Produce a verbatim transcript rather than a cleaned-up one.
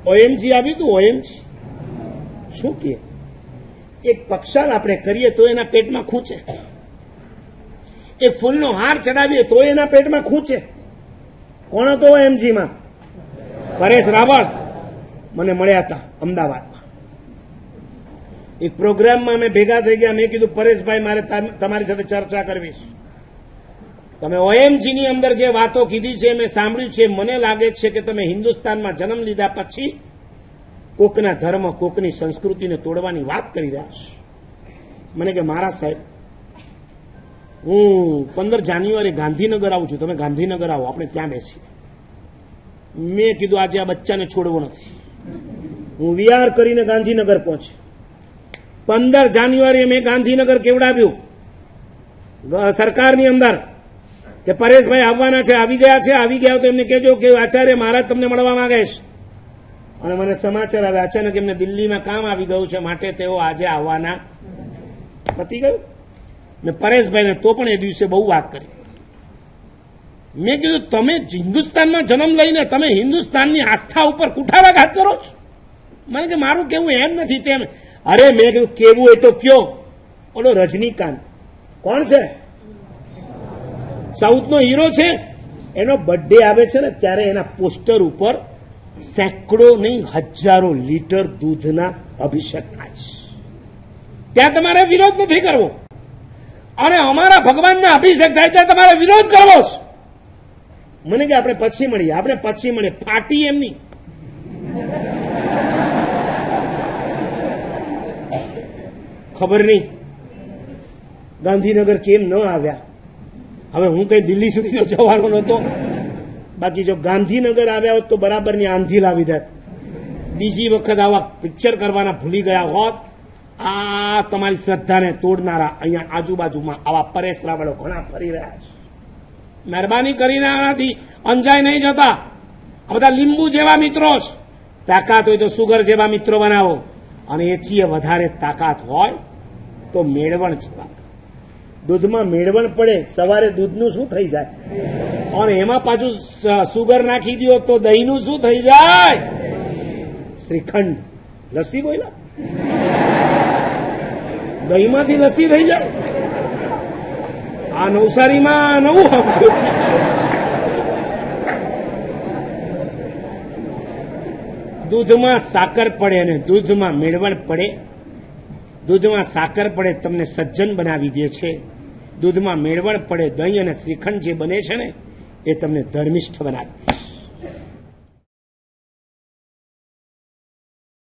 OMG આવ્યું હતું. OMG શું કહે? એક પક્ષાલ આપણે કરીએ તો એના પેટમાં ખૂંચે, એક ફૂલનો હાર ચડાવીએ તો એના પેટમાં ખૂંચે. કોણ હતો ઓએમજીમાં? પરેશ રાવળ મને મળ્યા હતા અમદાવાદમાં. એક પ્રોગ્રામમાં અમે ભેગા થઈ ગયા. મેં કીધું, પરેશભાઈ, મારે તમારી સાથે ચર્ચા કરવી છે. તમે ઓએમજીની અંદર જે વાતો કીધી છે મેં સાંભળ્યું છે. મને લાગે છે કે તમે હિન્દુસ્તાનમાં જન્મ લીધા પછી કોકના ધર્મ, કોકની સંસ્કૃતિને તોડવાની વાત કરી રહ્યા છો. મને કે, મારા સાહેબ, હું પંદર જાન્યુઆરી ગાંધીનગર આવું છું, તમે ગાંધીનગર આવો, આપણે ત્યાં બેસીએ. મેં કીધું, આજે આ બચ્ચાને છોડવો નથી. હું વીઆર કરીને ગાંધીનગર પહોંચી. પંદર જાન્યુઆરી મેં ગાંધીનગર કેવડાવ્યું સરકારની અંદર કે પરેશભાઈ આવવાના છે, આવી ગયા છે. આવી ગયા તો એમને કહેજો કે આચાર્ય મહારાજ તમને મળવા માંગે છે. અને મને સમાચાર આવે અચાનક એમને દિલ્હીમાં કામ આવી ગયું છે, માટે તેઓ આજે આવવાના. પતી ગયું. મેં પરેશભાઈને તો પણ એ દિવસે બહુ વાત કરી. મેં કીધું, તમે હિન્દુસ્તાનમાં જન્મ લઈને તમે હિન્દુસ્તાનની આસ્થા ઉપર કુઠારાઘાત કરો છો. મને કે, મારું કેવું એમ નથી તેમ. અરે મેં કીધું, કેવું એ તો કયો. ઓલો રજનીકાંત કોણ છે? સાઉથનો હીરો છે. એનો બર્થડે આવે છે ને ત્યારે એના પોસ્ટર ઉપર સેંકડો નહીં હજારો લીટર દૂધના અભિષેક થાય છે. ત્યાં તમારે વિરોધ નથી કરવો, અને અમારા ભગવાનના અભિષેક થાય ત્યાં તમારે વિરોધ કરવો છે. મને કે, આપણે પછી મળીએ, આપણે પછી મળીએ. ફાટી એમની. ખબર નહીં ગાંધીનગર કેમ ન આવ્યા. હવે હું કઈ દિલ્હી સુધી જવાનો નહોતો. બાકી જો ગાંધીનગર આવ્યા હોત તો બરાબરની આંધી લાવી દેત. બીજી વખત આવા પિક્ચર કરવાના ભૂલી ગયા હોત. આ તમારી શ્રદ્ધાને તોડનારા અહીંયા આજુબાજુમાં આવા પરેશ રાવળો ઘણા ફરી રહ્યા છે. મહેરબાની કરીને આનાથી અંજાય નહીં જતા. આ બધા લીંબુ જેવા મિત્રો છે. તાકાત હોય તો સુગર જેવા મિત્રો બનાવો, અને એથી વધારે તાકાત હોય તો મેળવણ જેવા. દૂધમાં મેળવણ પડે, સવારે દૂધનું શું થઈ જાય, અને એમાં પાછું સુગર નાખી દો તો દહીંનું શું થઈ જાય? શ્રીખંડ. લસ્સી બોલ્યા, દહીંમાંથી લસ્સી થઈ જાય. આ નવસારીમાં નવું સાંભળ્યું. દૂધમાં સાકર પડે અને દૂધમાં મેળવણ પડે. દૂધમાં સાકર પડે તમને સજ્જન બનાવી દે છે. દૂધમાં મેળવણ પડે, દહીં અને શ્રીખંડ જે બને છે ને એ તમને ધર્મિષ્ઠ બનાવે.